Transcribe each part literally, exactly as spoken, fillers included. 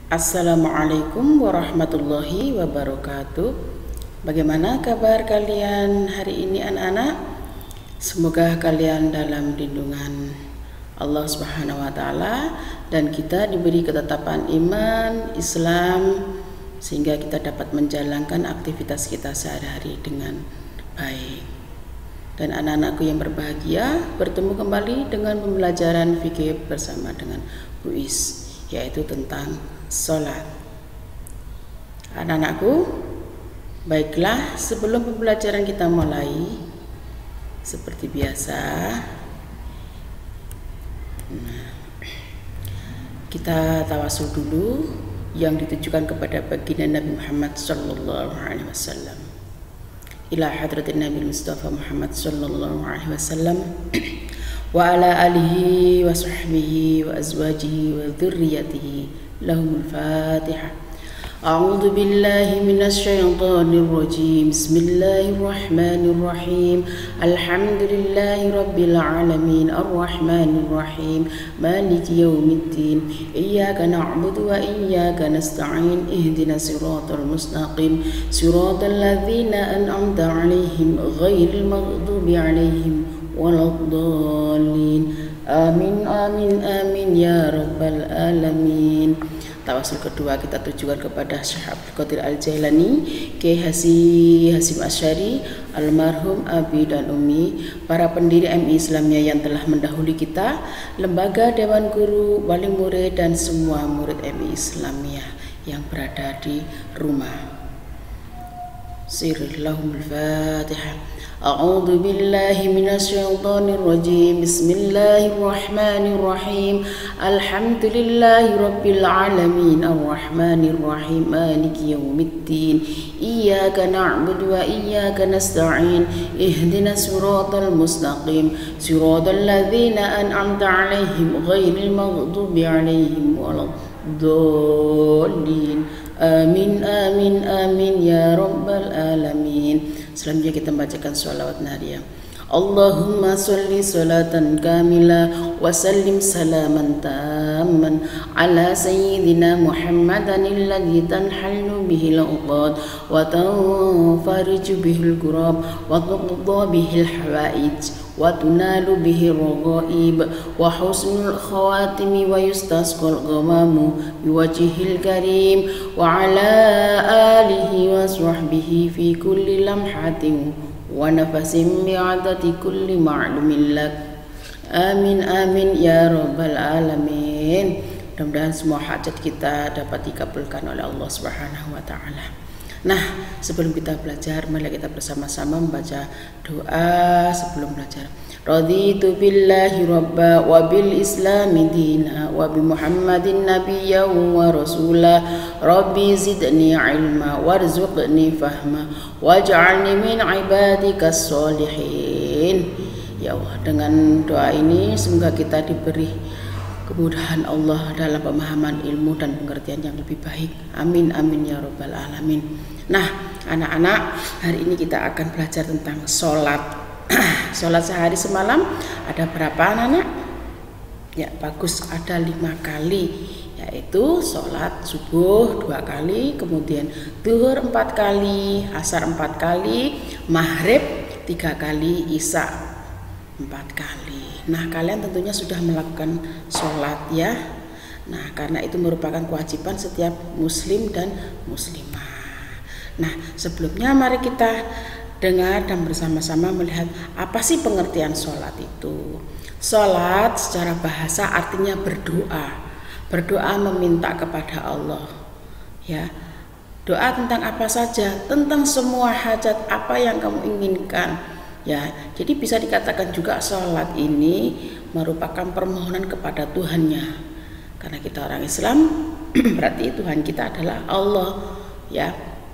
Assalamualaikum warahmatullahi wabarakatuh. Bagaimana kabar kalian hari ini anak-anak? Semoga kalian dalam lindungan Allah Subhanahu wa taala dan kita diberi ketetapan iman Islam sehingga kita dapat menjalankan aktivitas kita sehari-hari dengan baik. Dan anak-anakku yang berbahagia, bertemu kembali dengan pembelajaran fikih bersama dengan Bu Is, yaitu tentang sholat. Anak-anakku, baiklah, sebelum pembelajaran kita mulai, seperti biasa, nah, kita tawasul dulu yang ditujukan kepada baginda Nabi Muhammad Sallallahu Alaihi Wasallam. Ila hadratin Nabi Mustafa Muhammad Sallallahu Alaihi Wasallam wa ala alihi wa sahbihi wa azwajihi wa dhurriyyatihi. Lahumul Fatihah. A'udzu billahi minasy syaithanir rajim. Bismillahirrahmanirrahim. Alhamdulillahi rabbil alamin arrahmanir rahim maliki yaumiddin. Iyyaka na'budu wa iyyaka nasta'in. Ihdinas siratal mustaqim. Siratal ladzina an'amta 'alaihim ghairil maghdubi 'alaihim waladdallin. Amin amin amin ya rabbal alamin. Tawasul kedua kita tujukan kepada Syekh Abdul Qadir Al-Jailani, Kiai Haji Hasyim Asy'ari, almarhum Abi dan Umi, para pendiri M I Islamiyah yang telah mendahului kita, lembaga dewan guru, wali murid dan semua murid M I Islamiyah yang berada di rumah. Sirillahumul Fatihah. A'udzu billahi minasy syaithanir rajim. Bismillahirrahmanirrahim. Alhamdulillahi rabbil alamin arrahmanir rahim maliki yaumiddin. Iyyaka na'budu wa iyyaka nasta'in. Ihdinas siratal mustaqim. Siratal ladzina an'amta 'alaihim ghairil maghdubi 'alaihim waladdallin. Amin amin amin ya rabbal alamin. Selanjutnya kita membacakan sholawat nariyah. Allahumma sholli sholatan kamila wa sallim salaman tamman ala sayyidina Muhammadan alladhi tanhallu bihil uqad wa tanfariju bihil kurab wa tuqda bihil hawaij wa tunalu bihi raghaib wa husnul khawatimi wa yustasqal ghamamu biwajhil karim wa ala alihi wa sahbihi fi kulli lamhatin wa nafasin bi'adati kulli ma'lumin lak. Amin amin ya rabbal alamin. Mudah-mudahan semua hajat kita dapat dikabulkan oleh Allah Subhanahu wa taala. Nah, sebelum kita belajar, mari kita bersama-sama membaca doa sebelum belajar. Raditu billahi rabba wa bil islami dina wa bi Muhammadin nabiyya wa rasula. Rabbi zidni ilma warzuqni fahma waj'alni min ibadikas sholihin. Ya Allah, dengan doa ini semoga kita diberi kemudahan Allah dalam pemahaman ilmu dan pengertian yang lebih baik. Amin amin ya rabbal alamin. Nah, anak-anak, hari ini kita akan belajar tentang sholat. Sholat sehari semalam ada berapa anak-anak? Ya bagus, ada lima kali, yaitu sholat subuh dua kali, kemudian duhur empat kali, asar empat kali, maghrib tiga kali, isya empat kali. Nah, kalian tentunya sudah melakukan sholat ya. Nah, karena itu merupakan kewajiban setiap muslim dan muslimah. Nah, sebelumnya mari kita dengar dan bersama-sama melihat apa sih pengertian sholat itu. Sholat secara bahasa artinya berdoa. Berdoa meminta kepada Allah. Ya. Doa tentang apa saja? Tentang semua hajat apa yang kamu inginkan. Ya, jadi bisa dikatakan juga sholat ini merupakan permohonan kepada Tuhannya. Karena kita orang Islam, berarti Tuhan kita adalah Allah. Ya,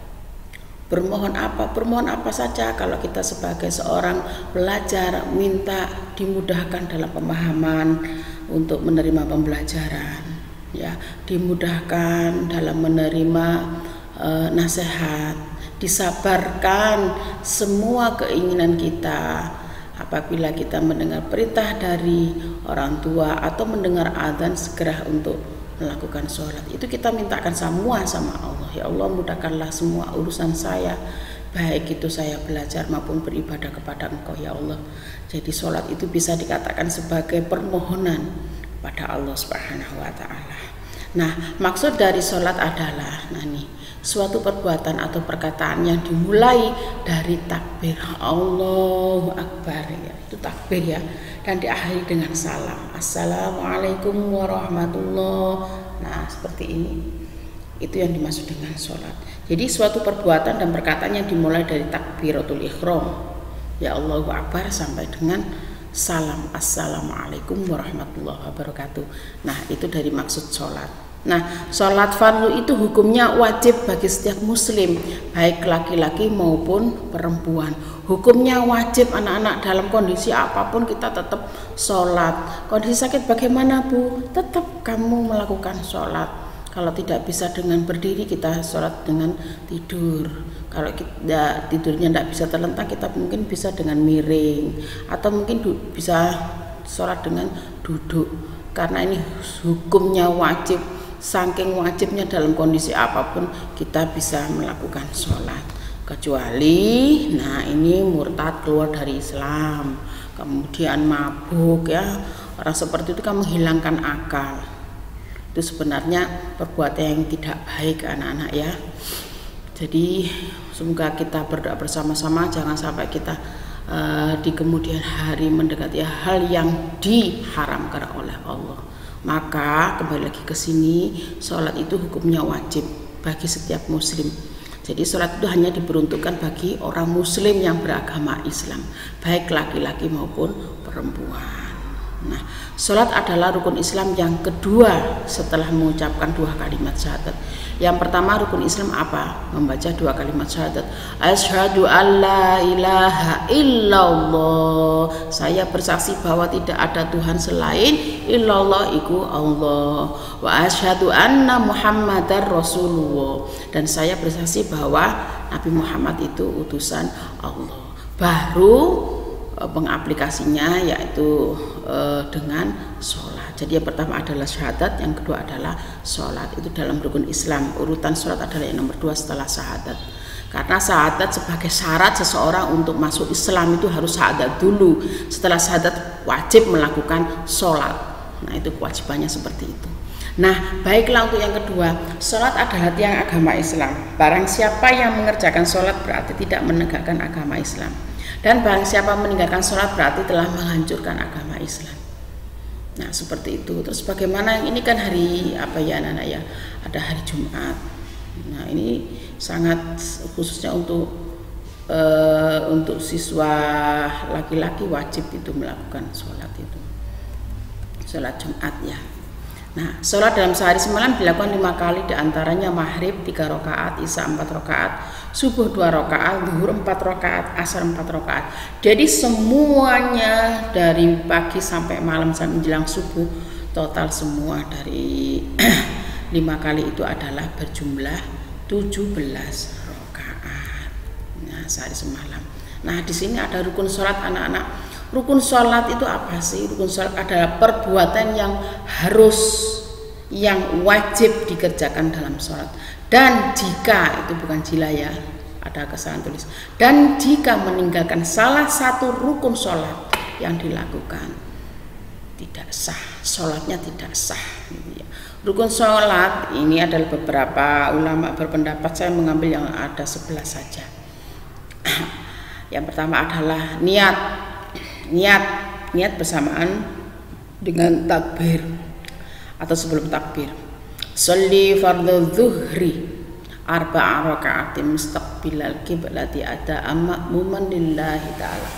bermohon apa? Bermohon apa saja. Kalau kita sebagai seorang pelajar minta dimudahkan dalam pemahaman untuk menerima pembelajaran. Ya, dimudahkan dalam menerima uh, nasihat. Disabarkan semua keinginan kita apabila kita mendengar perintah dari orang tua atau mendengar adzan segera untuk melakukan sholat. Itu kita mintakan semua sama Allah. Ya Allah, mudahkanlah semua urusan saya, baik itu saya belajar maupun beribadah kepada Engkau ya Allah. Jadi sholat itu bisa dikatakan sebagai permohonan kepada Allah Subhanahu wa Ta'ala. Nah, maksud dari sholat adalah nah nih, suatu perbuatan atau perkataan yang dimulai dari takbir Allahu Akbar, ya, itu takbir ya, dan diakhiri dengan salam Assalamualaikum warahmatullahi. Nah, seperti ini, itu yang dimaksud dengan sholat. Jadi suatu perbuatan dan perkataan yang dimulai dari takbiratul ihram, ya Allahu Akbar, sampai dengan salam Assalamualaikum warahmatullahi wabarakatuh. Nah, itu dari maksud sholat. Nah, sholat fardu itu hukumnya wajib bagi setiap muslim, baik laki-laki maupun perempuan. Hukumnya wajib anak-anak, dalam kondisi apapun kita tetap sholat. Kondisi sakit bagaimana Bu? Tetap kamu melakukan sholat. Kalau tidak bisa dengan berdiri, kita sholat dengan tidur. Kalau kita tidurnya tidak bisa terlentang, kita mungkin bisa dengan miring, atau mungkin bisa sholat dengan duduk. Karena ini hukumnya wajib. Saking wajibnya dalam kondisi apapun kita bisa melakukan sholat, kecuali nah ini murtad, keluar dari Islam, kemudian mabuk ya, orang seperti itu kan menghilangkan akal. Itu sebenarnya perbuatan yang tidak baik anak-anak ya. Jadi semoga kita berdoa bersama-sama, jangan sampai kita uh, di kemudian hari mendekati hal yang diharamkan oleh Allah. Maka kembali lagi ke sini, sholat itu hukumnya wajib bagi setiap muslim. Jadi sholat itu hanya diperuntukkan bagi orang muslim yang beragama Islam, baik laki-laki maupun perempuan. Nah, sholat adalah rukun Islam yang kedua setelah mengucapkan dua kalimat syahadat. Yang pertama rukun Islam apa? Membaca dua kalimat syahadat. Asyhadu alla ilaha illallah. Saya bersaksi bahwa tidak ada Tuhan selain illallah iku Allah. Wa asyhadu anna Muhammadar Rasulullah. Dan saya bersaksi bahwa Nabi Muhammad itu utusan Allah. Baru pengaplikasinya yaitu uh, dengan sholat. Jadi yang pertama adalah syahadat, yang kedua adalah sholat. Itu dalam rukun Islam. Urutan sholat adalah yang nomor dua setelah syahadat. Karena syahadat sebagai syarat seseorang untuk masuk Islam itu harus syahadat dulu. Setelah syahadat wajib melakukan sholat. Nah, itu kewajibannya seperti itu. Nah, baiklah untuk yang kedua, sholat adalah tiang agama Islam. Barang siapa yang mengerjakan sholat berarti tidak menegakkan agama Islam. Dan barang siapa meninggalkan sholat berarti telah menghancurkan agama Islam. Nah, seperti itu. Terus bagaimana, ini kan hari apa ya anak-anak ya, ada hari Jumat. Nah, ini sangat khususnya untuk uh, untuk siswa laki-laki wajib itu melakukan sholat itu, sholat Jumat ya. Nah, sholat dalam sehari semalam dilakukan lima kali, diantaranya maghrib tiga rakaat, isya empat rakaat, subuh dua rakaat, zuhur empat rakaat, asar empat rakaat. Jadi semuanya dari pagi sampai malam sampai menjelang subuh, total semua dari lima kali itu adalah berjumlah tujuh belas rakaat. Nah, sehari semalam. Nah, di sini ada rukun sholat anak-anak. Rukun sholat itu apa sih? Rukun sholat adalah perbuatan yang harus, yang wajib dikerjakan dalam sholat. Dan jika, itu bukan jila ya, ada kesalahan tulis. Dan jika meninggalkan salah satu rukun sholat yang dilakukan, tidak sah, sholatnya tidak sah. Rukun sholat ini adalah beberapa ulama berpendapat, saya mengambil yang ada sebelas saja. Yang pertama adalah niat. Niat, niat bersamaan dengan takbir atau sebelum takbir. Sholli fardhu zuhri arba'a raka'atin mustaqbilal qiblati ada ma'muman lillahi ta'ala.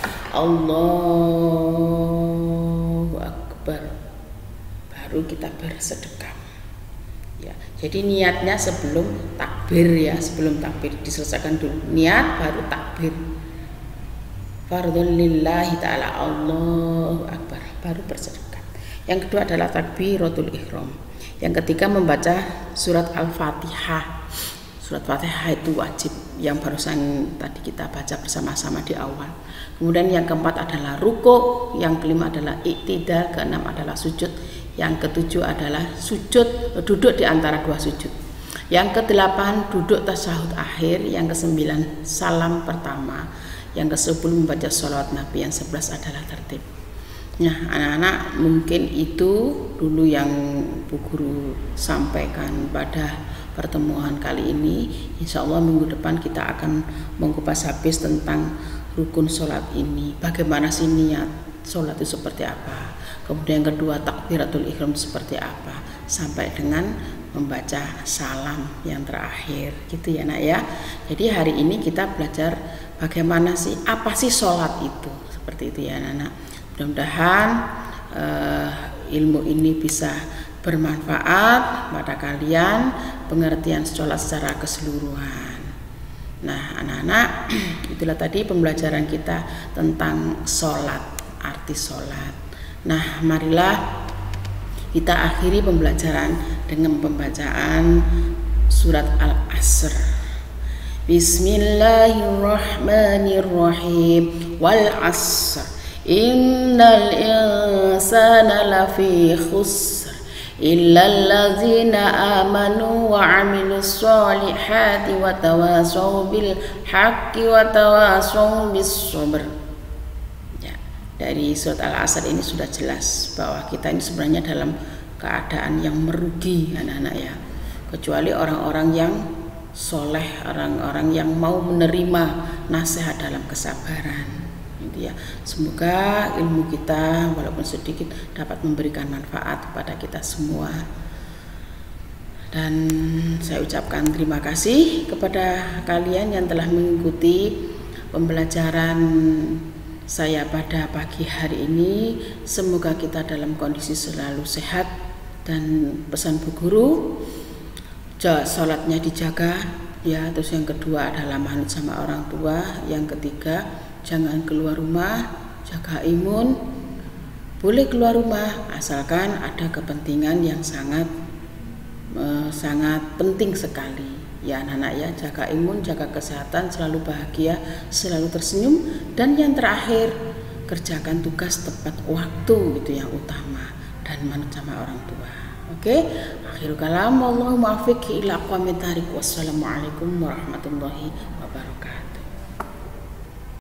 Allahu akbar. Baru kita bersedekah. Ya, jadi niatnya sebelum takbir ya, sebelum takbir diselesaikan dulu. Niat baru takbir. Fardhun lillahi ta'ala, Allahu akbar, baru bersedekah. Yang kedua adalah takbiratul ihram. Yang ketiga membaca surat Al-Fatihah. Surat Fatihah itu wajib, yang barusan tadi kita baca bersama-sama di awal. Kemudian yang keempat adalah ruku', yang kelima adalah iktidal, keenam adalah sujud, Yang ketujuh adalah sujud, duduk di antara dua sujud. Yang kedelapan duduk tasyahud akhir. Yang kesembilan salam pertama. Yang kesepuluh membaca sholawat Nabi. Yang sebelas adalah tertib. Nah, anak-anak, mungkin itu dulu yang Bu Guru sampaikan pada pertemuan kali ini. Insya Allah minggu depan kita akan mengupas habis tentang rukun sholat ini. Bagaimana sih niat sholat itu seperti apa? Kemudian yang kedua takbiratul ihram seperti apa? Sampai dengan membaca salam yang terakhir, gitu ya nak ya. Jadi hari ini kita belajar bagaimana sih, apa sih sholat itu, seperti itu ya anak-anak. Mudah-mudahan uh, ilmu ini bisa bermanfaat pada kalian, pengertian sholat secara keseluruhan. Nah anak-anak, itulah tadi pembelajaran kita tentang sholat, arti sholat. Nah marilah kita akhiri pembelajaran dengan pembacaan surat Al-Asr. Bismillahirrahmanirrahim. Wal asr innal insana lafi khusr illal ladzina amanu wa amilus solihati wa tawasaw bil haqqi wa tawasaw bis sabr. Ya, dari surat Al-Asr ini sudah jelas bahwa kita ini sebenarnya dalam keadaan yang merugi anak-anak ya, kecuali orang-orang yang soleh, orang-orang yang mau menerima nasihat dalam kesabaran. Ya, semoga ilmu kita walaupun sedikit dapat memberikan manfaat kepada kita semua. Dan saya ucapkan terima kasih kepada kalian yang telah mengikuti pembelajaran saya pada pagi hari ini. Semoga kita dalam kondisi selalu sehat, dan pesan Bu Guru, sholatnya dijaga ya. Terus yang kedua adalah manut sama orang tua. Yang ketiga, jangan keluar rumah, jaga imun. Boleh keluar rumah asalkan ada kepentingan yang sangat eh, sangat penting sekali ya anak-anak ya. Jaga imun, jaga kesehatan, selalu bahagia, selalu tersenyum. Dan yang terakhir, kerjakan tugas tepat waktu, itu yang utama, dan manut sama orang tua. Oke, akhirul kalam, wallahu muwaffiq ila aqwamit thariq. Wassalamualaikum warahmatullahi wabarakatuh.